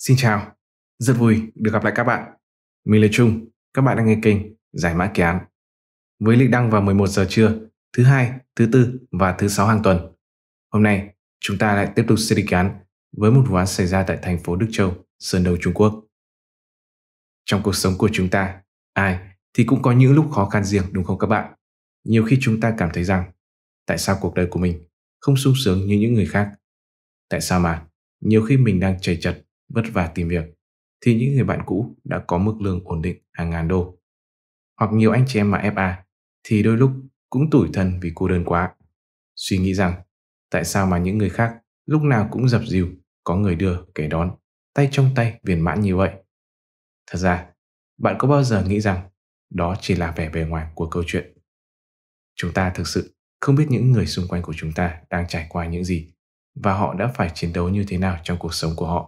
Xin chào, rất vui được gặp lại các bạn. Mình là Trung, các bạn đang nghe kênh Giải mã kỳ án. Với lịch đăng vào 11 giờ trưa, thứ hai, thứ tư và thứ sáu hàng tuần. Hôm nay, chúng ta lại tiếp tục series kỳ án với một vụ án xảy ra tại thành phố Đức Châu, Sơn Đông, Trung Quốc. Trong cuộc sống của chúng ta, ai thì cũng có những lúc khó khăn riêng đúng không các bạn? Nhiều khi chúng ta cảm thấy rằng, tại sao cuộc đời của mình không sung sướng như những người khác? Tại sao mà nhiều khi mình đang trầy trật vất vả tìm việc thì những người bạn cũ đã có mức lương ổn định hàng ngàn đô. Hoặc nhiều anh chị em mà FA thì đôi lúc cũng tủi thân vì cô đơn quá. Suy nghĩ rằng tại sao mà những người khác lúc nào cũng dập dìu, có người đưa kẻ đón, tay trong tay viên mãn như vậy. Thật ra, bạn có bao giờ nghĩ rằng đó chỉ là vẻ bề ngoài của câu chuyện? Chúng ta thực sự không biết những người xung quanh của chúng ta đang trải qua những gì và họ đã phải chiến đấu như thế nào trong cuộc sống của họ.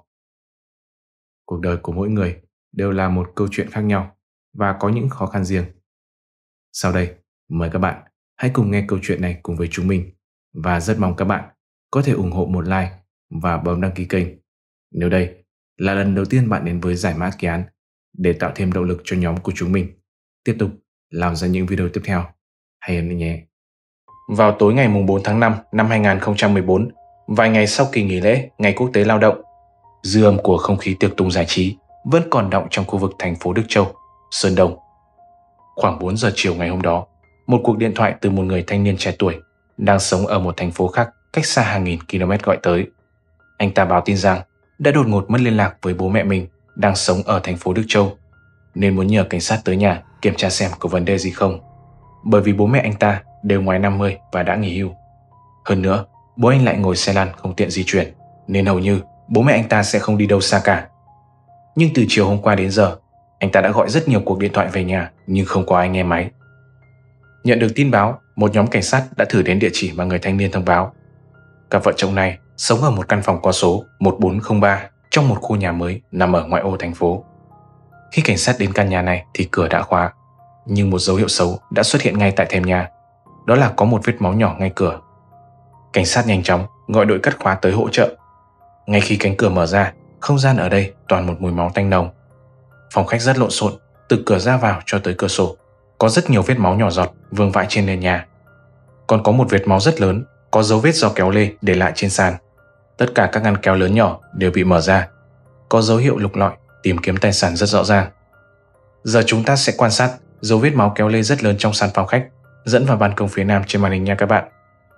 Cuộc đời của mỗi người đều là một câu chuyện khác nhau và có những khó khăn riêng. Sau đây, mời các bạn hãy cùng nghe câu chuyện này cùng với chúng mình và rất mong các bạn có thể ủng hộ một like và bấm đăng ký kênh nếu đây là lần đầu tiên bạn đến với Giải mã kỳ án để tạo thêm động lực cho nhóm của chúng mình tiếp tục làm ra những video tiếp theo. Hãy ấn nhé. Vào tối ngày 4 tháng 5 năm 2014, vài ngày sau kỳ nghỉ lễ Ngày Quốc tế Lao động, dư âm của không khí tiệc tùng giải trí vẫn còn đọng trong khu vực thành phố Đức Châu, Sơn Đông. Khoảng 4 giờ chiều ngày hôm đó, một cuộc điện thoại từ một người thanh niên trẻ tuổi đang sống ở một thành phố khác cách xa hàng nghìn km gọi tới. Anh ta báo tin rằng đã đột ngột mất liên lạc với bố mẹ mình đang sống ở thành phố Đức Châu, nên muốn nhờ cảnh sát tới nhà kiểm tra xem có vấn đề gì không. Bởi vì bố mẹ anh ta đều ngoài 50 và đã nghỉ hưu. Hơn nữa, bố anh lại ngồi xe lăn không tiện di chuyển, nên hầu như bố mẹ anh ta sẽ không đi đâu xa cả. Nhưng từ chiều hôm qua đến giờ, anh ta đã gọi rất nhiều cuộc điện thoại về nhà nhưng không có ai nghe máy. Nhận được tin báo, một nhóm cảnh sát đã thử đến địa chỉ mà người thanh niên thông báo. Cặp vợ chồng này sống ở một căn phòng có số 1403 trong một khu nhà mới nằm ở ngoại ô thành phố. Khi cảnh sát đến căn nhà này thì cửa đã khóa, nhưng một dấu hiệu xấu đã xuất hiện ngay tại thềm nhà. Đó là có một vết máu nhỏ ngay cửa. Cảnh sát nhanh chóng gọi đội cắt khóa tới hỗ trợ. Ngay khi cánh cửa mở ra, không gian ở đây toàn một mùi máu tanh nồng. Phòng khách rất lộn xộn, từ cửa ra vào cho tới cửa sổ có rất nhiều vết máu nhỏ giọt vương vãi trên nền nhà. Còn có một vết máu rất lớn, có dấu vết do kéo lê để lại trên sàn. Tất cả các ngăn kéo lớn nhỏ đều bị mở ra, có dấu hiệu lục lọi tìm kiếm tài sản rất rõ ràng. Giờ chúng ta sẽ quan sát dấu vết máu kéo lê rất lớn trong sàn phòng khách dẫn vào ban công phía nam trên màn hình nha các bạn.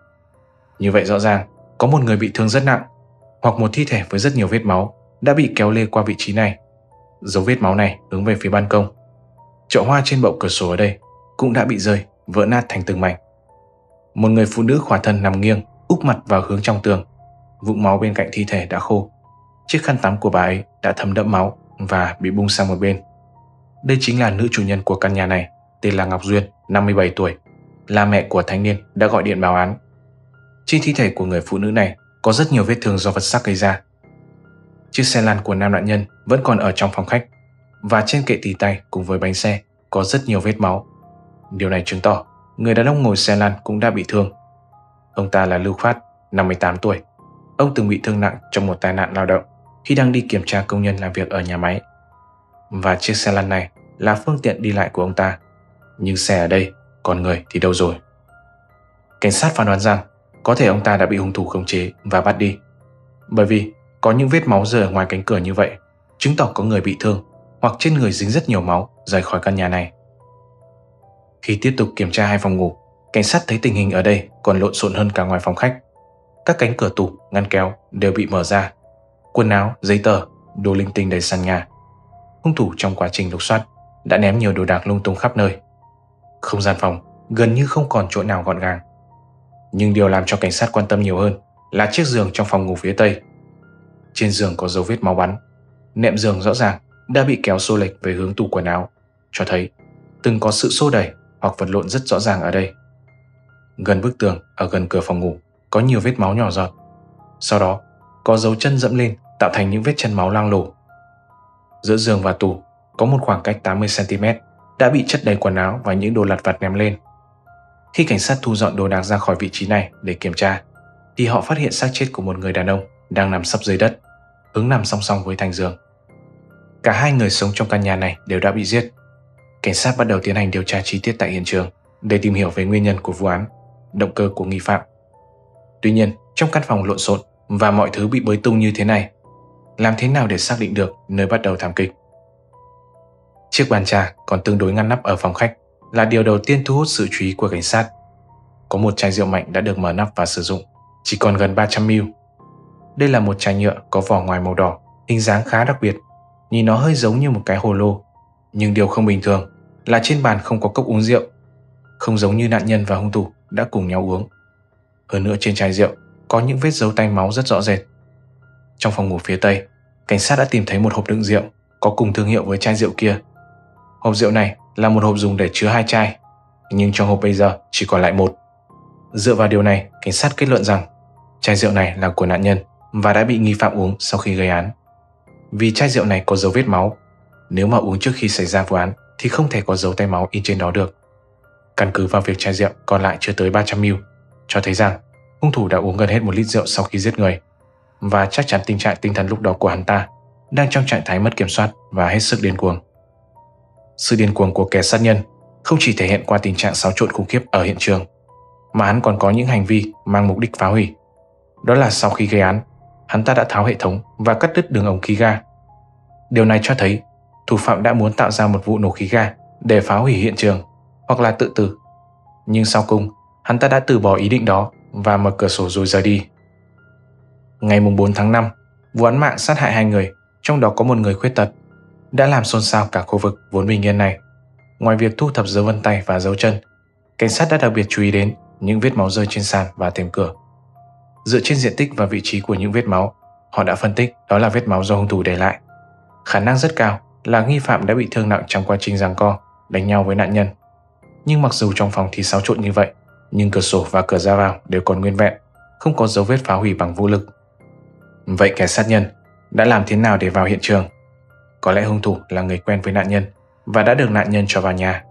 Như vậy rõ ràng có một người bị thương rất nặng, hoặc một thi thể với rất nhiều vết máu đã bị kéo lê qua vị trí này. Dấu vết máu này hướng về phía ban công. Chậu hoa trên bậu cửa sổ ở đây cũng đã bị rơi, vỡ nát thành từng mảnh. Một người phụ nữ khỏa thân nằm nghiêng, úp mặt vào hướng trong tường. Vũng máu bên cạnh thi thể đã khô. Chiếc khăn tắm của bà ấy đã thấm đẫm máu và bị bung sang một bên. Đây chính là nữ chủ nhân của căn nhà này, tên là Ngọc Duyên, 57 tuổi, là mẹ của thanh niên đã gọi điện báo án. Trên thi thể của người phụ nữ này có rất nhiều vết thương do vật sắc gây ra. Chiếc xe lăn của nam nạn nhân vẫn còn ở trong phòng khách, và trên kệ tì tay cùng với bánh xe có rất nhiều vết máu. Điều này chứng tỏ người đàn ông ngồi xe lăn cũng đã bị thương. Ông ta là Lưu Phát, 58 tuổi. Ông từng bị thương nặng trong một tai nạn lao động khi đang đi kiểm tra công nhân làm việc ở nhà máy. Và chiếc xe lăn này là phương tiện đi lại của ông ta. Nhưng xe ở đây, còn người thì đâu rồi? Cảnh sát phán đoán rằng có thể ông ta đã bị hung thủ khống chế và bắt đi. Bởi vì có những vết máu rơi ở ngoài cánh cửa như vậy, chứng tỏ có người bị thương hoặc trên người dính rất nhiều máu rời khỏi căn nhà này. Khi tiếp tục kiểm tra hai phòng ngủ, cảnh sát thấy tình hình ở đây còn lộn xộn hơn cả ngoài phòng khách. Các cánh cửa tủ, ngăn kéo đều bị mở ra. Quần áo, giấy tờ, đồ linh tinh đầy sàn nhà. Hung thủ trong quá trình lục soát đã ném nhiều đồ đạc lung tung khắp nơi. Không gian phòng gần như không còn chỗ nào gọn gàng. Nhưng điều làm cho cảnh sát quan tâm nhiều hơn là chiếc giường trong phòng ngủ phía tây. Trên giường có dấu vết máu bắn. Nệm giường rõ ràng đã bị kéo xô lệch về hướng tủ quần áo, cho thấy từng có sự xô đẩy hoặc vật lộn rất rõ ràng ở đây. Gần bức tường ở gần cửa phòng ngủ có nhiều vết máu nhỏ giọt. Sau đó có dấu chân dẫm lên tạo thành những vết chân máu loang lổ. Giữa giường và tủ có một khoảng cách 80 cm đã bị chất đầy quần áo và những đồ lặt vặt ném lên. Khi cảnh sát thu dọn đồ đạc ra khỏi vị trí này để kiểm tra, thì họ phát hiện xác chết của một người đàn ông đang nằm sấp dưới đất, hướng nằm song song với thành giường, Cả hai người sống trong căn nhà này đều đã bị giết. Cảnh sát bắt đầu tiến hành điều tra chi tiết tại hiện trường để tìm hiểu về nguyên nhân của vụ án, động cơ của nghi phạm. Tuy nhiên, trong căn phòng lộn xộn và mọi thứ bị bới tung như thế này, làm thế nào để xác định được nơi bắt đầu thảm kịch? Chiếc bàn trà còn tương đối ngăn nắp ở phòng khách là điều đầu tiên thu hút sự chú ý của cảnh sát. Có một chai rượu mạnh đã được mở nắp và sử dụng, chỉ còn gần 300ml. Đây là một chai nhựa có vỏ ngoài màu đỏ, hình dáng khá đặc biệt, nhìn nó hơi giống như một cái hồ lô. Nhưng điều không bình thường là trên bàn không có cốc uống rượu, không giống như nạn nhân và hung thủ đã cùng nhau uống. Hơn nữa trên chai rượu có những vết dấu tay máu rất rõ rệt. Trong phòng ngủ phía tây, cảnh sát đã tìm thấy một hộp đựng rượu có cùng thương hiệu với chai rượu kia. Hộp rượu này là một hộp dùng để chứa 2 chai, nhưng trong hộp bây giờ chỉ còn lại 1. Dựa vào điều này, cảnh sát kết luận rằng chai rượu này là của nạn nhân và đã bị nghi phạm uống sau khi gây án. Vì chai rượu này có dấu vết máu, nếu mà uống trước khi xảy ra vụ án thì không thể có dấu tay máu in trên đó được. Căn cứ vào việc chai rượu còn lại chưa tới 300ml, cho thấy rằng hung thủ đã uống gần hết 1 lít rượu sau khi giết người, và chắc chắn tình trạng tinh thần lúc đó của hắn ta đang trong trạng thái mất kiểm soát và hết sức điên cuồng. Sự điên cuồng của kẻ sát nhân không chỉ thể hiện qua tình trạng xáo trộn khủng khiếp ở hiện trường, mà hắn còn có những hành vi mang mục đích phá hủy. Đó là sau khi gây án, hắn ta đã tháo hệ thống và cắt đứt đường ống khí ga. Điều này cho thấy thủ phạm đã muốn tạo ra một vụ nổ khí ga để phá hủy hiện trường hoặc là tự tử. Nhưng sau cùng, hắn ta đã từ bỏ ý định đó và mở cửa sổ rồi rời đi. Ngày 4 tháng 5, vụ án mạng sát hại 2 người, trong đó có một người khuyết tật, đã làm xôn xao cả khu vực vốn bình yên này. Ngoài việc thu thập dấu vân tay và dấu chân, cảnh sát đã đặc biệt chú ý đến những vết máu rơi trên sàn và thềm cửa. Dựa trên diện tích và vị trí của những vết máu, họ đã phân tích đó là vết máu do hung thủ để lại. Khả năng rất cao là nghi phạm đã bị thương nặng trong quá trình giằng co, đánh nhau với nạn nhân. Nhưng mặc dù trong phòng thì xáo trộn như vậy, nhưng cửa sổ và cửa ra vào đều còn nguyên vẹn, không có dấu vết phá hủy bằng vũ lực. Vậy kẻ sát nhân đã làm thế nào để vào hiện trường? Có lẽ hung thủ là người quen với nạn nhân và đã được nạn nhân cho vào nhà.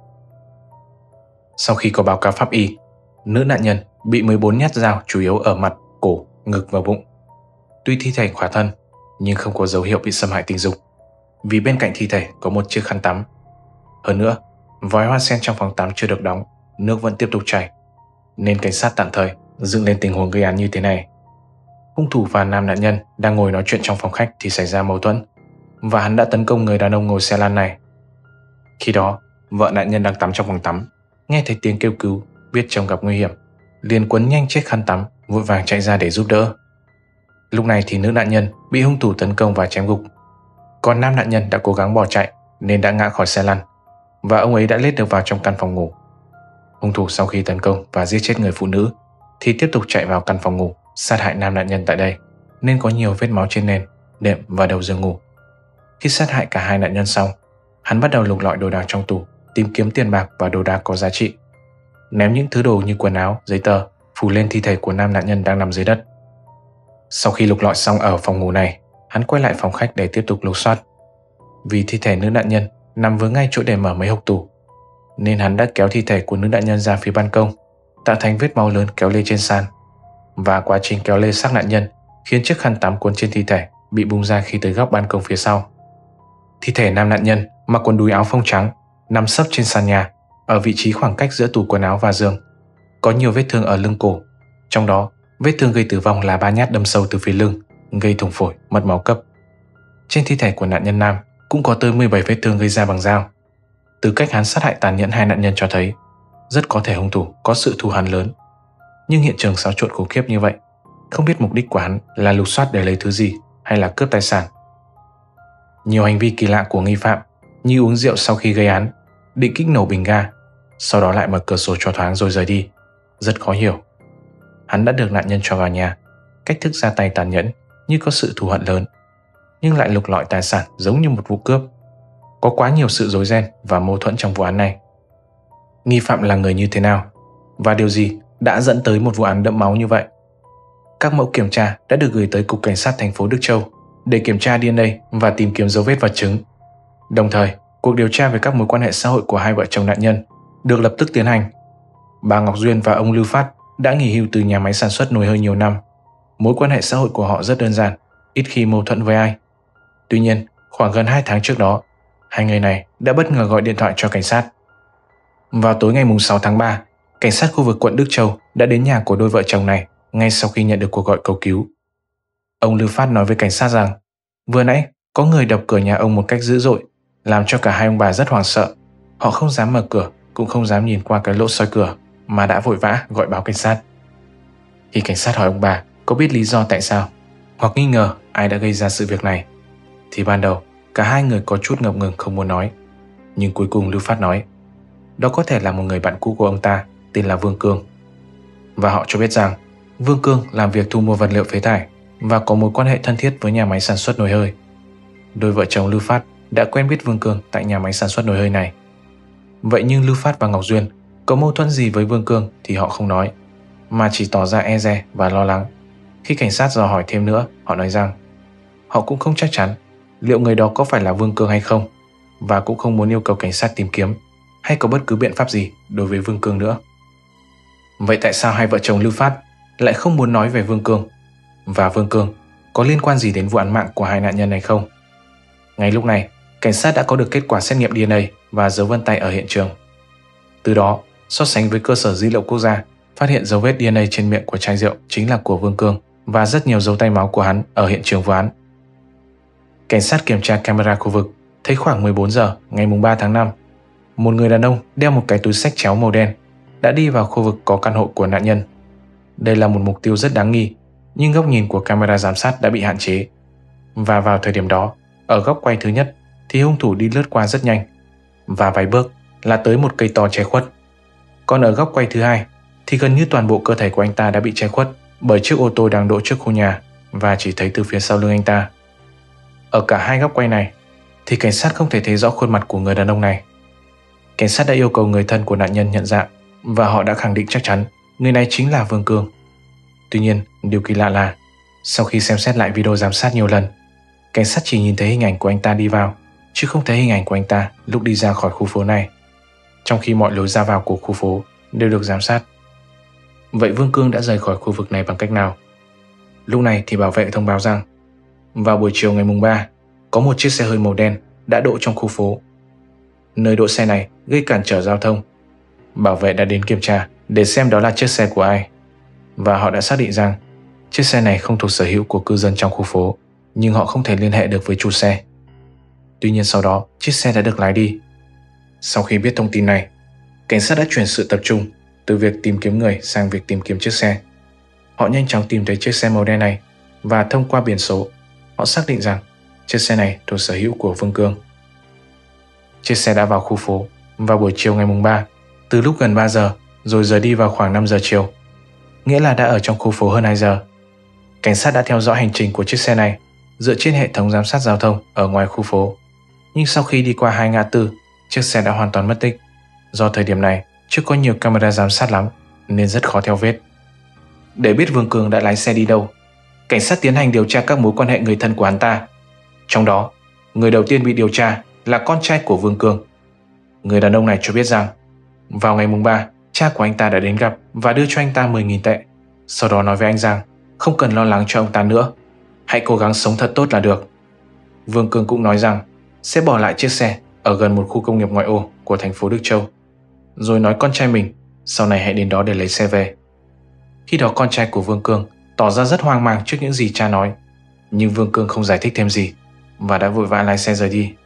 Sau khi có báo cáo pháp y, nữ nạn nhân bị 14 nhát dao chủ yếu ở mặt, cổ, ngực và bụng. Tuy thi thể khỏa thân, nhưng không có dấu hiệu bị xâm hại tình dục, vì bên cạnh thi thể có một chiếc khăn tắm. Hơn nữa, vòi hoa sen trong phòng tắm chưa được đóng, nước vẫn tiếp tục chảy, nên cảnh sát tạm thời dựng lên tình huống gây án như thế này. Hung thủ và nam nạn nhân đang ngồi nói chuyện trong phòng khách thì xảy ra mâu thuẫn, và hắn đã tấn công người đàn ông ngồi xe lăn này. Khi đó, vợ nạn nhân đang tắm trong phòng tắm, nghe thấy tiếng kêu cứu, biết chồng gặp nguy hiểm, liền quấn nhanh chiếc khăn tắm, vội vàng chạy ra để giúp đỡ. Lúc này thì nữ nạn nhân bị hung thủ tấn công và chém gục, còn nam nạn nhân đã cố gắng bỏ chạy nên đã ngã khỏi xe lăn, và ông ấy đã lết được vào trong căn phòng ngủ. Hung thủ sau khi tấn công và giết chết người phụ nữ thì tiếp tục chạy vào căn phòng ngủ, sát hại nam nạn nhân tại đây, nên có nhiều vết máu trên nền, đệm và đầu giường ngủ. Khi sát hại cả 2 nạn nhân xong, hắn bắt đầu lục lọi đồ đạc trong tủ, tìm kiếm tiền bạc và đồ đạc có giá trị, ném những thứ đồ như quần áo, giấy tờ phủ lên thi thể của nam nạn nhân đang nằm dưới đất. Sau khi lục lọi xong ở phòng ngủ này, hắn quay lại phòng khách để tiếp tục lục soát. Vì thi thể nữ nạn nhân nằm vừa ngay chỗ để mở mấy hộc tủ, nên hắn đã kéo thi thể của nữ nạn nhân ra phía ban công, tạo thành vết máu lớn kéo lê trên sàn. Và quá trình kéo lê xác nạn nhân khiến chiếc khăn tắm cuốn trên thi thể bị bung ra khi tới góc ban công phía sau. Thi thể nam nạn nhân mặc quần đùi áo phông trắng, nằm sấp trên sàn nhà, ở vị trí khoảng cách giữa tủ quần áo và giường. Có nhiều vết thương ở lưng cổ, trong đó vết thương gây tử vong là 3 nhát đâm sâu từ phía lưng, gây thủng phổi, mất máu cấp. Trên thi thể của nạn nhân nam cũng có tới 17 vết thương gây ra bằng dao. Từ cách hắn sát hại tàn nhẫn 2 nạn nhân cho thấy rất có thể hung thủ có sự thù hằn lớn. Nhưng hiện trường xáo trộn khủng khiếp như vậy, không biết mục đích của hắn là lục soát để lấy thứ gì hay là cướp tài sản. Nhiều hành vi kỳ lạ của nghi phạm như uống rượu sau khi gây án, định kích nổ bình ga, sau đó lại mở cửa sổ cho thoáng rồi rời đi, rất khó hiểu. Hắn đã được nạn nhân cho vào nhà, cách thức ra tay tàn nhẫn như có sự thù hận lớn, nhưng lại lục lọi tài sản giống như một vụ cướp. Có quá nhiều sự rối ren và mâu thuẫn trong vụ án này. Nghi phạm là người như thế nào và điều gì đã dẫn tới một vụ án đẫm máu như vậy? Các mẫu kiểm tra đã được gửi tới Cục Cảnh sát thành phố Đức Châu để kiểm tra DNA và tìm kiếm dấu vết vật chứng. Đồng thời, cuộc điều tra về các mối quan hệ xã hội của 2 vợ chồng nạn nhân được lập tức tiến hành. Bà Ngọc Duyên và ông Lưu Phát đã nghỉ hưu từ nhà máy sản xuất nồi hơi nhiều năm. Mối quan hệ xã hội của họ rất đơn giản, ít khi mâu thuẫn với ai. Tuy nhiên, Khoảng gần 2 tháng trước đó, hai người này đã bất ngờ gọi điện thoại cho cảnh sát. Vào tối ngày 6 tháng 3, cảnh sát khu vực quận Đức Châu đã đến nhà của đôi vợ chồng này ngay sau khi nhận được cuộc gọi cầu cứu. Ông Lưu Phát nói với cảnh sát rằng vừa nãy có người đập cửa nhà ông một cách dữ dội, làm cho cả hai ông bà rất hoảng sợ. Họ không dám mở cửa, cũng không dám nhìn qua cái lỗ soi cửa mà đã vội vã gọi báo cảnh sát. Khi cảnh sát hỏi ông bà có biết lý do tại sao hoặc nghi ngờ ai đã gây ra sự việc này, thì ban đầu cả hai người có chút ngập ngừng không muốn nói. Nhưng cuối cùng Lưu Phát nói đó có thể là một người bạn cũ của ông ta tên là Vương Cương. Và họ cho biết rằng Vương Cương làm việc thu mua vật liệu phế thải và có mối quan hệ thân thiết với nhà máy sản xuất nồi hơi. Đôi vợ chồng Lưu Phát đã quen biết Vương Cương tại nhà máy sản xuất nồi hơi này. Vậy nhưng Lưu Phát và Ngọc Duyên có mâu thuẫn gì với Vương Cương thì họ không nói, mà chỉ tỏ ra e dè và lo lắng. Khi cảnh sát dò hỏi thêm nữa, họ nói rằng họ cũng không chắc chắn liệu người đó có phải là Vương Cương hay không, và cũng không muốn yêu cầu cảnh sát tìm kiếm hay có bất cứ biện pháp gì đối với Vương Cương nữa. Vậy tại sao hai vợ chồng Lưu Phát lại không muốn nói về Vương Cương? Và Vương Cương có liên quan gì đến vụ án mạng của hai nạn nhân này không? Ngay lúc này, cảnh sát đã có được kết quả xét nghiệm DNA và dấu vân tay ở hiện trường. Từ đó, so sánh với cơ sở dữ liệu quốc gia, phát hiện dấu vết DNA trên miệng của chai rượu chính là của Vương Cương và rất nhiều dấu tay máu của hắn ở hiện trường vụ án. Cảnh sát kiểm tra camera khu vực thấy khoảng 14 giờ ngày 3 tháng 5, một người đàn ông đeo một cái túi xách chéo màu đen đã đi vào khu vực có căn hộ của nạn nhân. Đây là một mục tiêu rất đáng nghi, nhưng góc nhìn của camera giám sát đã bị hạn chế. Và vào thời điểm đó, ở góc quay thứ nhất thì hung thủ đi lướt qua rất nhanh, và vài bước là tới một cây to che khuất. Còn ở góc quay thứ hai thì gần như toàn bộ cơ thể của anh ta đã bị che khuất bởi chiếc ô tô đang đỗ trước khu nhà và chỉ thấy từ phía sau lưng anh ta. Ở cả hai góc quay này thì cảnh sát không thể thấy rõ khuôn mặt của người đàn ông này. Cảnh sát đã yêu cầu người thân của nạn nhân nhận dạng và họ đã khẳng định chắc chắn người này chính là Vương Cương. Tuy nhiên, điều kỳ lạ là sau khi xem xét lại video giám sát nhiều lần, cảnh sát chỉ nhìn thấy hình ảnh của anh ta đi vào, chứ không thấy hình ảnh của anh ta lúc đi ra khỏi khu phố này, trong khi mọi lối ra vào của khu phố đều được giám sát. Vậy Vương Cương đã rời khỏi khu vực này bằng cách nào? Lúc này thì bảo vệ thông báo rằng vào buổi chiều ngày 3, có một chiếc xe hơi màu đen đã đỗ trong khu phố. Nơi đỗ xe này gây cản trở giao thông. Bảo vệ đã đến kiểm tra để xem đó là chiếc xe của ai, và họ đã xác định rằng chiếc xe này không thuộc sở hữu của cư dân trong khu phố, nhưng họ không thể liên hệ được với chủ xe. Tuy nhiên sau đó, chiếc xe đã được lái đi. Sau khi biết thông tin này, cảnh sát đã chuyển sự tập trung từ việc tìm kiếm người sang việc tìm kiếm chiếc xe. Họ nhanh chóng tìm thấy chiếc xe màu đen này và thông qua biển số, họ xác định rằng chiếc xe này thuộc sở hữu của Vương Cương. Chiếc xe đã vào khu phố vào buổi chiều ngày 3, từ lúc gần 3 giờ rồi rời đi vào khoảng 5 giờ chiều, nghĩa là đã ở trong khu phố hơn 2 giờ. Cảnh sát đã theo dõi hành trình của chiếc xe này dựa trên hệ thống giám sát giao thông ở ngoài khu phố. Nhưng sau khi đi qua hai ngã tư, chiếc xe đã hoàn toàn mất tích. Do thời điểm này chưa có nhiều camera giám sát lắm nên rất khó theo vết. Để biết Vương Cương đã lái xe đi đâu, cảnh sát tiến hành điều tra các mối quan hệ người thân của hắn ta. Trong đó, người đầu tiên bị điều tra là con trai của Vương Cương. Người đàn ông này cho biết rằng vào ngày 3, cha của anh ta đã đến gặp và đưa cho anh ta 10.000 tệ. Sau đó nói với anh rằng không cần lo lắng cho ông ta nữa, hãy cố gắng sống thật tốt là được. Vương Cương cũng nói rằng sẽ bỏ lại chiếc xe ở gần một khu công nghiệp ngoại ô của thành phố Đức Châu, rồi nói con trai mình sau này hãy đến đó để lấy xe về. Khi đó con trai của Vương Cương tỏ ra rất hoang mang trước những gì cha nói, nhưng Vương Cương không giải thích thêm gì và đã vội vã lái xe rời đi.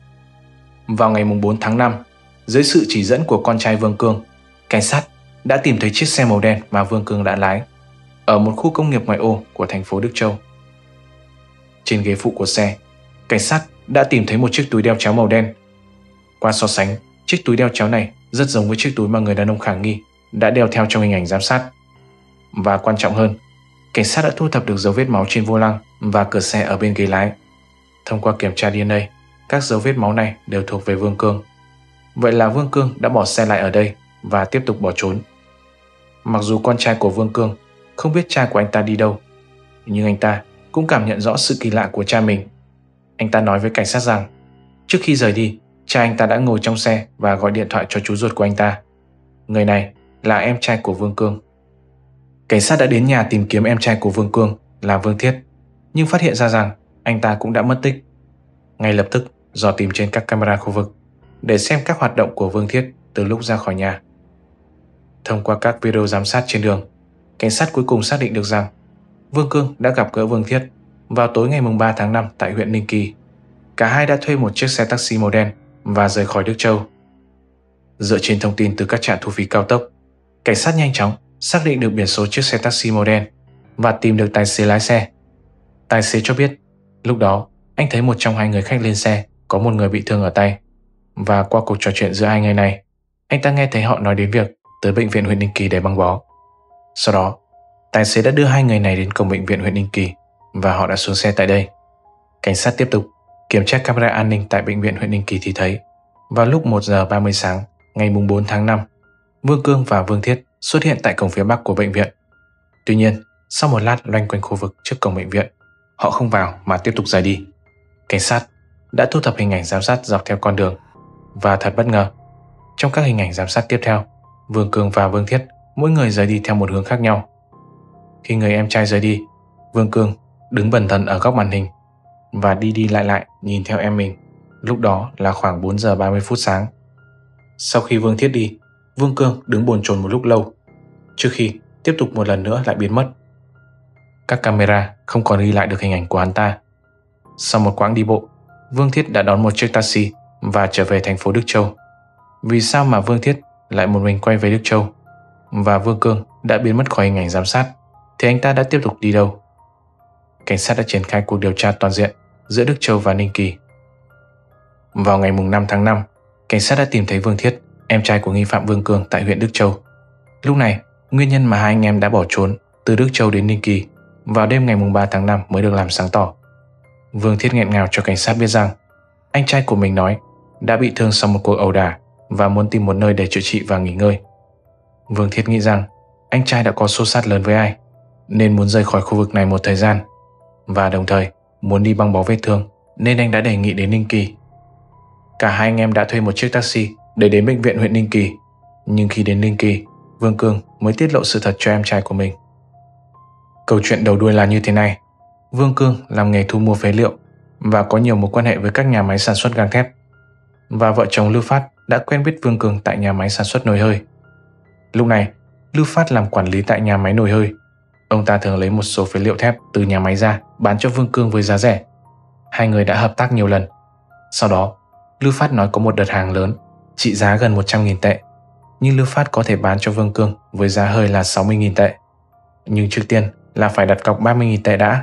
Vào ngày 4 tháng 5, dưới sự chỉ dẫn của con trai Vương Cương, cảnh sát đã tìm thấy chiếc xe màu đen mà Vương Cương đã lái ở một khu công nghiệp ngoại ô của thành phố Đức Châu. Trên ghế phụ của xe, cảnh sát đã tìm thấy một chiếc túi đeo chéo màu đen. Qua so sánh, chiếc túi đeo chéo này rất giống với chiếc túi mà người đàn ông khả nghi đã đeo theo trong hình ảnh giám sát. Và quan trọng hơn, cảnh sát đã thu thập được dấu vết máu trên vô lăng và cửa xe ở bên ghế lái. Thông qua kiểm tra DNA, các dấu vết máu này đều thuộc về Vương Cương. Vậy là Vương Cương đã bỏ xe lại ở đây và tiếp tục bỏ trốn. Mặc dù con trai của Vương Cương không biết cha của anh ta đi đâu, nhưng anh ta cũng cảm nhận rõ sự kỳ lạ của cha mình. Anh ta nói với cảnh sát rằng trước khi rời đi, cha anh ta đã ngồi trong xe và gọi điện thoại cho chú ruột của anh ta. Người này là em trai của Vương Cương. Cảnh sát đã đến nhà tìm kiếm em trai của Vương Cương là Vương Thiết, nhưng phát hiện ra rằng anh ta cũng đã mất tích. ngay lập tức dò tìm trên các camera khu vực để xem các hoạt động của Vương Thiết từ lúc ra khỏi nhà. Thông qua các video giám sát trên đường, cảnh sát cuối cùng xác định được rằng Vương Cương đã gặp gỡ Vương Thiết vào tối ngày 3 tháng 5 tại huyện Ninh Kỳ. Cả hai đã thuê một chiếc xe taxi màu đen và rời khỏi Đức Châu. Dựa trên thông tin từ các trạm thu phí cao tốc, cảnh sát nhanh chóng xác định được biển số chiếc xe taxi màu đen và tìm được tài xế lái xe. Tài xế cho biết lúc đó anh thấy một trong hai người khách lên xe có một người bị thương ở tay, và qua cuộc trò chuyện giữa hai người này, anh ta nghe thấy họ nói đến việc tới bệnh viện huyện Ninh Kỳ để băng bó. Sau đó, tài xế đã đưa hai người này đến cổng bệnh viện huyện Ninh Kỳ và họ đã xuống xe tại đây. Cảnh sát tiếp tục kiểm tra camera an ninh tại bệnh viện huyện Ninh Kỳ thì thấy vào lúc 1 giờ 30 sáng ngày 4 tháng 5, Vương Cương và Vương Thiết xuất hiện tại cổng phía bắc của bệnh viện. Tuy nhiên, sau một lát loanh quanh khu vực trước cổng bệnh viện, họ không vào mà tiếp tục rời đi. Cảnh sát đã thu thập hình ảnh giám sát dọc theo con đường, và thật bất ngờ, trong các hình ảnh giám sát tiếp theo, Vương Cương và Vương Thiết mỗi người rời đi theo một hướng khác nhau. Khi người em trai rời đi, Vương Cương đứng bần thần ở góc màn hình và đi đi lại lại nhìn theo em mình. Lúc đó là khoảng 4 giờ 30 phút sáng. Sau khi Vương Thiết đi, Vương Cương đứng bồn chồn một lúc lâu trước khi tiếp tục một lần nữa lại biến mất. Các camera không còn ghi lại được hình ảnh của hắn ta. Sau một quãng đi bộ, Vương Thiết đã đón một chiếc taxi và trở về thành phố Đức Châu. Vì sao mà Vương Thiết lại một mình quay về Đức Châu và Vương Cương đã biến mất khỏi hình ảnh giám sát, thì anh ta đã tiếp tục đi đâu? Cảnh sát đã triển khai cuộc điều tra toàn diện giữa Đức Châu và Ninh Kỳ. Vào ngày 5 tháng 5, cảnh sát đã tìm thấy Vương Thiết, em trai của nghi phạm Vương Cương tại huyện Đức Châu. Lúc này, nguyên nhân mà hai anh em đã bỏ trốn từ Đức Châu đến Ninh Kỳ vào đêm ngày 3 tháng 5 mới được làm sáng tỏ. Vương Thiết nghẹn ngào cho cảnh sát biết rằng anh trai của mình nói đã bị thương sau một cuộc ẩu đả và muốn tìm một nơi để chữa trị và nghỉ ngơi. Vương Thiết nghĩ rằng anh trai đã có xô xát lớn với ai nên muốn rời khỏi khu vực này một thời gian, và đồng thời muốn đi băng bó vết thương nên anh đã đề nghị đến Ninh Kỳ. Cả hai anh em đã thuê một chiếc taxi để đến bệnh viện huyện Ninh Kỳ, nhưng khi đến Ninh Kỳ, Vương Cương mới tiết lộ sự thật cho em trai của mình. Câu chuyện đầu đuôi là như thế này. Vương Cương làm nghề thu mua phế liệu và có nhiều mối quan hệ với các nhà máy sản xuất gang thép, và vợ chồng Lưu Phát đã quen biết Vương Cương tại nhà máy sản xuất nồi hơi. Lúc này, Lưu Phát làm quản lý tại nhà máy nồi hơi. Ông ta thường lấy một số phế liệu thép từ nhà máy ra bán cho Vương Cương với giá rẻ. Hai người đã hợp tác nhiều lần. Sau đó, Lưu Phát nói có một đợt hàng lớn trị giá gần 100.000 tệ, nhưng Lưu Phát có thể bán cho Vương Cương với giá hơi là 60.000 tệ. Nhưng trước tiên là phải đặt cọc 30.000 tệ đã.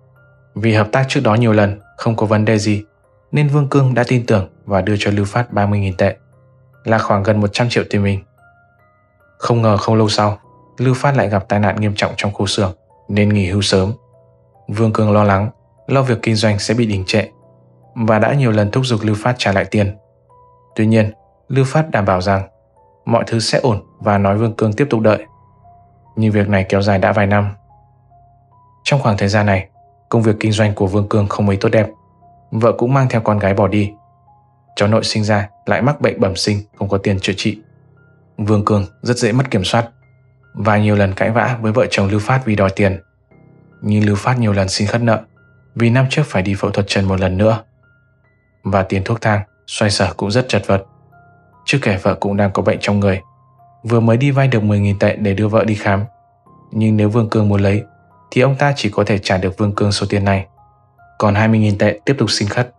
Vì hợp tác trước đó nhiều lần không có vấn đề gì, nên Vương Cương đã tin tưởng và đưa cho Lưu Phát 30.000 tệ, là khoảng gần 100 triệu tiền mình. Không ngờ không lâu sau, Lưu Phát lại gặp tai nạn nghiêm trọng trong khu xưởng nên nghỉ hưu sớm. Vương Cương lo lắng, lo việc kinh doanh sẽ bị đình trệ và đã nhiều lần thúc giục Lưu Phát trả lại tiền. Tuy nhiên, Lưu Phát đảm bảo rằng mọi thứ sẽ ổn và nói Vương Cương tiếp tục đợi. Nhưng việc này kéo dài đã vài năm. Trong khoảng thời gian này, công việc kinh doanh của Vương Cương không mấy tốt đẹp. Vợ cũng mang theo con gái bỏ đi. Cháu nội sinh ra lại mắc bệnh bẩm sinh không có tiền chữa trị. Vương Cương rất dễ mất kiểm soát và nhiều lần cãi vã với vợ chồng Lưu Phát vì đòi tiền. Nhưng Lưu Phát nhiều lần xin khất nợ vì năm trước phải đi phẫu thuật chân một lần nữa. Và tiền thuốc thang, xoay sở cũng rất chật vật. Chưa kể vợ cũng đang có bệnh trong người, vừa mới đi vay được 10.000 tệ để đưa vợ đi khám. Nhưng nếu Vương Cương muốn lấy thì ông ta chỉ có thể trả được Vương Cương số tiền này, còn 20.000 tệ tiếp tục xin khất.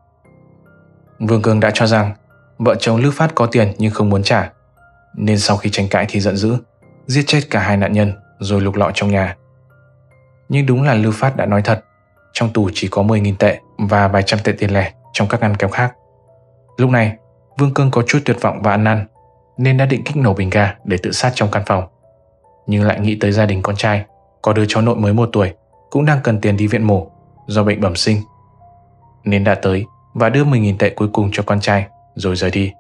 Vương Cương đã cho rằng vợ chồng Lưu Phát có tiền nhưng không muốn trả, nên sau khi tranh cãi thì giận dữ, giết chết cả hai nạn nhân rồi lục lọi trong nhà. Nhưng đúng là Lưu Phát đã nói thật, trong tủ chỉ có 10.000 tệ và vài trăm tệ tiền lẻ trong các ngăn kéo khác. Lúc này, Vương Cương có chút tuyệt vọng và ăn năn, nên đã định kích nổ bình ga để tự sát trong căn phòng. Nhưng lại nghĩ tới gia đình con trai, có đứa cháu nội mới 1 tuổi cũng đang cần tiền đi viện mổ do bệnh bẩm sinh, nên đã tới và đưa 10.000 tệ cuối cùng cho con trai rồi rời đi.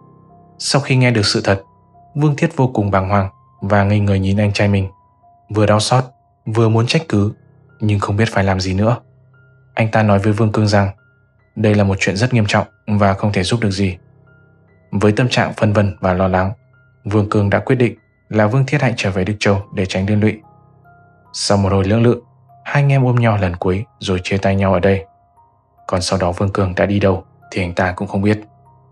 Sau khi nghe được sự thật, Vương Thiết vô cùng bàng hoàng và ngây người nhìn anh trai mình, vừa đau xót vừa muốn trách cứ nhưng không biết phải làm gì nữa. Anh ta nói với Vương Cương rằng đây là một chuyện rất nghiêm trọng và không thể giúp được gì. Với tâm trạng phân vân và lo lắng, Vương Cương đã quyết định là Vương Thiết hãy trở về Đức Châu để tránh liên lụy. Sau một hồi lưỡng lự, hai anh em ôm nhau lần cuối rồi chia tay nhau ở đây. Còn sau đó Vương Cương đã đi đâu thì anh ta cũng không biết.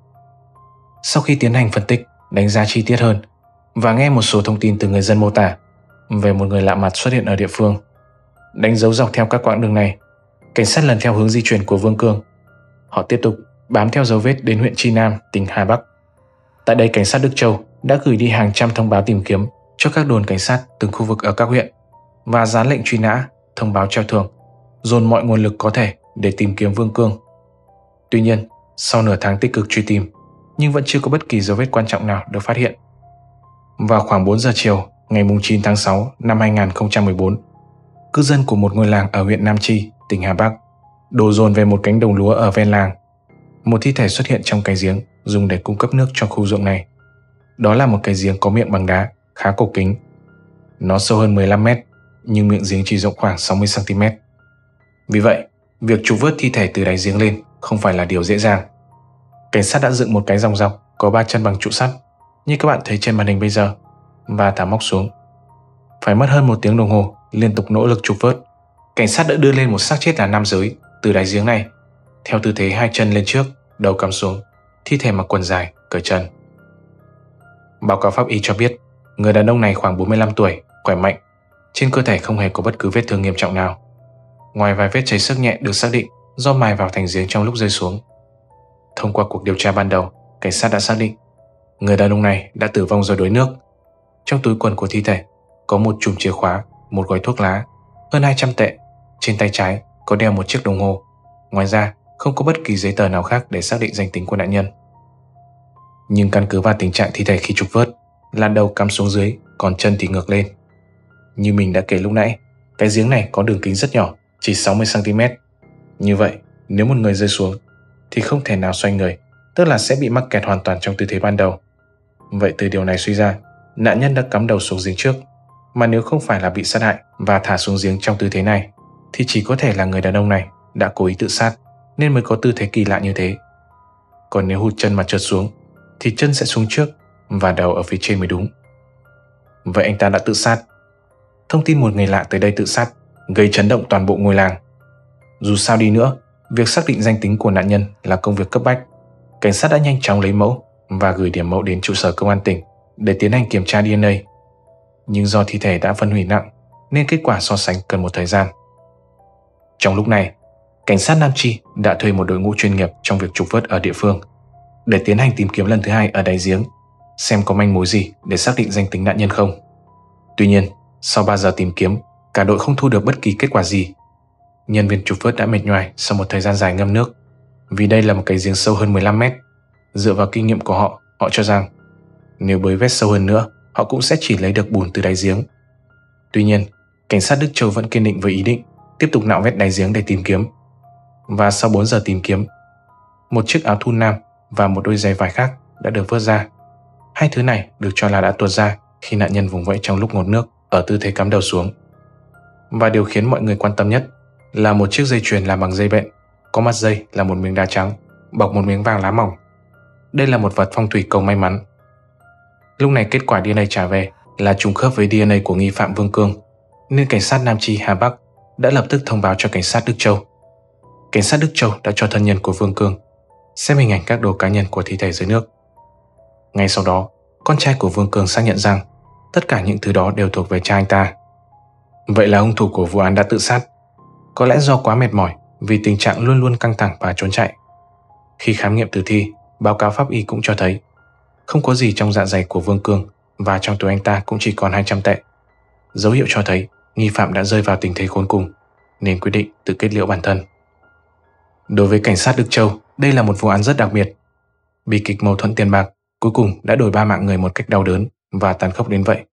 Sau khi tiến hành phân tích, đánh giá chi tiết hơn và nghe một số thông tin từ người dân mô tả về một người lạ mặt xuất hiện ở địa phương, đánh dấu dọc theo các quãng đường này, cảnh sát lần theo hướng di chuyển của Vương Cương. Họ tiếp tục bám theo dấu vết đến huyện Chi Nam, tỉnh Hà Bắc. Tại đây, cảnh sát Đức Châu đã gửi đi hàng trăm thông báo tìm kiếm cho các đồn cảnh sát từng khu vực ở các huyện và dán lệnh truy nã, thông báo treo thưởng, dồn mọi nguồn lực có thể để tìm kiếm Vương Cương. Tuy nhiên, sau nửa tháng tích cực truy tìm, nhưng vẫn chưa có bất kỳ dấu vết quan trọng nào được phát hiện. Vào khoảng 4 giờ chiều ngày 9 tháng 6 năm 2014, cư dân của một ngôi làng ở huyện Nam Chi, tỉnh Hà Bắc đổ dồn về một cánh đồng lúa ở ven làng. Một thi thể xuất hiện trong cái giếng dùng để cung cấp nước cho khu ruộng này. Đó là một cái giếng có miệng bằng đá, khá cổ kính. Nó sâu hơn 15 mét, nhưng miệng giếng chỉ rộng khoảng 60 cm. Vì vậy, việc trục vớt thi thể từ đáy giếng lên không phải là điều dễ dàng. Cảnh sát đã dựng một cái dòng dọc có 3 chân bằng trụ sắt, như các bạn thấy trên màn hình bây giờ, và thả móc xuống. Phải mất hơn 1 tiếng đồng hồ liên tục nỗ lực trục vớt, cảnh sát đã đưa lên một xác chết là nam giới từ đáy giếng này, theo tư thế 2 chân lên trước, đầu cắm xuống, thi thể mặc quần dài, cởi trần. Báo cáo pháp y cho biết, người đàn ông này khoảng 45 tuổi, khỏe mạnh, trên cơ thể không hề có bất cứ vết thương nghiêm trọng nào, ngoài vài vết chảy xước nhẹ được xác định do mài vào thành giếng trong lúc rơi xuống. Thông qua cuộc điều tra ban đầu, cảnh sát đã xác định người đàn ông này đã tử vong do đuối nước. Trong túi quần của thi thể có một chùm chìa khóa, một gói thuốc lá, hơn 200 tệ. Trên tay trái có đeo một chiếc đồng hồ. Ngoài ra, không có bất kỳ giấy tờ nào khác để xác định danh tính của nạn nhân. Nhưng căn cứ vào tình trạng thi thể khi trục vớt là đầu cắm xuống dưới, còn chân thì ngược lên. Như mình đã kể lúc nãy, cái giếng này có đường kính rất nhỏ, chỉ 60 cm. Như vậy, nếu một người rơi xuống thì không thể nào xoay người, tức là sẽ bị mắc kẹt hoàn toàn trong tư thế ban đầu. Vậy từ điều này suy ra, nạn nhân đã cắm đầu xuống giếng trước, mà nếu không phải là bị sát hại và thả xuống giếng trong tư thế này, thì chỉ có thể là người đàn ông này đã cố ý tự sát nên mới có tư thế kỳ lạ như thế. Còn nếu hụt chân mà trượt xuống thì chân sẽ xuống trước và đầu ở phía trên mới đúng. Vậy anh ta đã tự sát. Thông tin một người lạ tới đây tự sát gây chấn động toàn bộ ngôi làng. Dù sao đi nữa, việc xác định danh tính của nạn nhân là công việc cấp bách. Cảnh sát đã nhanh chóng lấy mẫu và gửi điểm mẫu đến trụ sở công an tỉnh để tiến hành kiểm tra DNA. Nhưng do thi thể đã phân hủy nặng nên kết quả so sánh cần một thời gian. Trong lúc này, cảnh sát Nam Chi đã thuê một đội ngũ chuyên nghiệp trong việc trục vớt ở địa phương để tiến hành tìm kiếm lần thứ hai ở đáy giếng, xem có manh mối gì để xác định danh tính nạn nhân không. Tuy nhiên, sau 3 giờ tìm kiếm, cả đội không thu được bất kỳ kết quả gì. Nhân viên trục vớt đã mệt nhoài sau một thời gian dài ngâm nước, vì đây là một cái giếng sâu hơn 15 mét. Dựa vào kinh nghiệm của họ, họ cho rằng nếu bới vét sâu hơn nữa, họ cũng sẽ chỉ lấy được bùn từ đáy giếng. Tuy nhiên, cảnh sát Đức Châu vẫn kiên định với ý định tiếp tục nạo vét đáy giếng để tìm kiếm. Và sau 4 giờ tìm kiếm, một chiếc áo thun nam và một đôi giày vải khác đã được vớt ra. Hai thứ này được cho là đã tuột ra khi nạn nhân vùng vẫy trong lúc ngột nước ở tư thế cắm đầu xuống. Và điều khiến mọi người quan tâm nhất là một chiếc dây chuyền làm bằng dây bện, có mặt dây là một miếng đá trắng bọc một miếng vàng lá mỏng. Đây là một vật phong thủy cầu may mắn. Lúc này kết quả DNA trả về là trùng khớp với DNA của nghi phạm Vương Cương, nên cảnh sát Nam Chi Hà Bắc đã lập tức thông báo cho cảnh sát Đức Châu. Cảnh sát Đức Châu đã cho thân nhân của Vương Cương xem hình ảnh các đồ cá nhân của thi thể dưới nước. Ngay sau đó, con trai của Vương Cương xác nhận rằng tất cả những thứ đó đều thuộc về cha anh ta. Vậy là hung thủ của vụ án đã tự sát, có lẽ do quá mệt mỏi vì tình trạng luôn luôn căng thẳng và trốn chạy. Khi khám nghiệm tử thi, báo cáo pháp y cũng cho thấy không có gì trong dạ dày của Vương Cương và trong túi anh ta cũng chỉ còn 200 tệ. Dấu hiệu cho thấy nghi phạm đã rơi vào tình thế khốn cùng nên quyết định tự kết liễu bản thân. Đối với cảnh sát Đức Châu, đây là một vụ án rất đặc biệt. Bi kịch mâu thuẫn tiền bạc cuối cùng đã đổi 3 mạng người một cách đau đớn và tàn khốc đến vậy.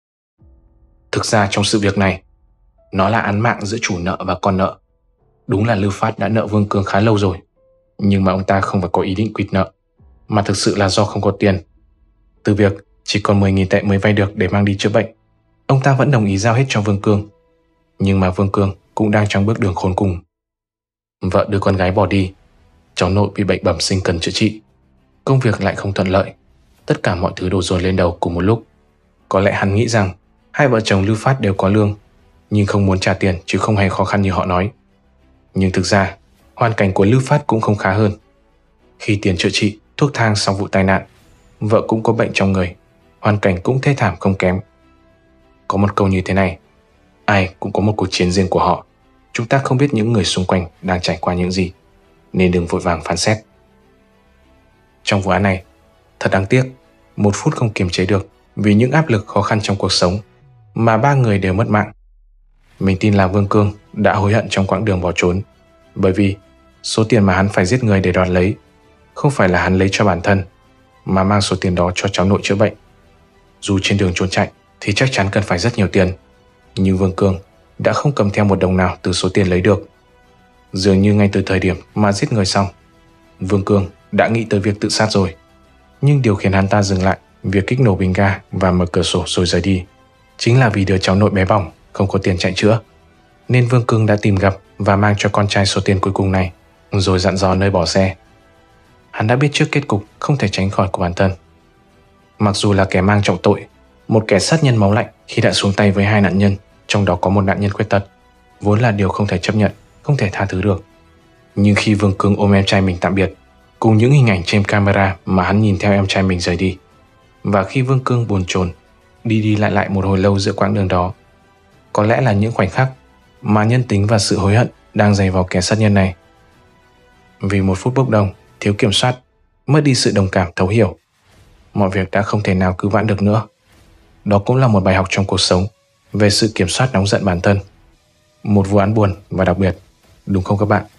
Thực ra trong sự việc này, nó là án mạng giữa chủ nợ và con nợ. Đúng là Lưu Phát đã nợ Vương Cương khá lâu rồi, nhưng mà ông ta không phải có ý định quỵt nợ, mà thực sự là do không có tiền. Từ việc chỉ còn 10.000 tệ mới vay được để mang đi chữa bệnh, ông ta vẫn đồng ý giao hết cho Vương Cương. Nhưng mà Vương Cương cũng đang trong bước đường khốn cùng. Vợ đưa con gái bỏ đi, cháu nội bị bệnh bẩm sinh cần chữa trị, công việc lại không thuận lợi, tất cả mọi thứ đổ dồn lên đầu cùng một lúc. Có lẽ hắn nghĩ rằng hai vợ chồng Lưu Phát đều có lương, nhưng không muốn trả tiền chứ không hề khó khăn như họ nói. Nhưng thực ra, hoàn cảnh của Lưu Phát cũng không khá hơn. Khi tiền chữa trị, thuốc thang sau vụ tai nạn, vợ cũng có bệnh trong người, hoàn cảnh cũng thê thảm không kém. Có một câu như thế này: ai cũng có một cuộc chiến riêng của họ. Chúng ta không biết những người xung quanh đang trải qua những gì, nên đừng vội vàng phán xét. Trong vụ án này, thật đáng tiếc, một phút không kiềm chế được vì những áp lực khó khăn trong cuộc sống mà ba người đều mất mạng. Mình tin là Vương Cương đã hối hận trong quãng đường bỏ trốn, bởi vì số tiền mà hắn phải giết người để đoạt lấy không phải là hắn lấy cho bản thân, mà mang số tiền đó cho cháu nội chữa bệnh. Dù trên đường trốn chạy thì chắc chắn cần phải rất nhiều tiền, nhưng Vương Cương đã không cầm theo một đồng nào từ số tiền lấy được. Dường như ngay từ thời điểm mà giết người xong, Vương Cương đã nghĩ tới việc tự sát rồi. Nhưng điều khiến hắn ta dừng lại việc kích nổ bình ga và mở cửa sổ rồi rời đi chính là vì đứa cháu nội bé bỏng không có tiền chạy chữa. Nên Vương Cương đã tìm gặp và mang cho con trai số tiền cuối cùng này, rồi dặn dò nơi bỏ xe. Hắn đã biết trước kết cục không thể tránh khỏi của bản thân. Mặc dù là kẻ mang trọng tội, một kẻ sát nhân máu lạnh khi đã xuống tay với hai nạn nhân, trong đó có một nạn nhân khuyết tật, vốn là điều không thể chấp nhận, không thể tha thứ được. Nhưng khi Vương Cương ôm em trai mình tạm biệt, cùng những hình ảnh trên camera mà hắn nhìn theo em trai mình rời đi, và khi Vương Cương bồn chồn đi đi lại lại một hồi lâu giữa quãng đường đó, có lẽ là những khoảnh khắc mà nhân tính và sự hối hận đang dày vào kẻ sát nhân này. Vì một phút bốc đồng, thiếu kiểm soát, mất đi sự đồng cảm thấu hiểu, mọi việc đã không thể nào cứu vãn được nữa. Đó cũng là một bài học trong cuộc sống về sự kiểm soát nóng giận bản thân. Một vụ án buồn và đặc biệt, đúng không các bạn?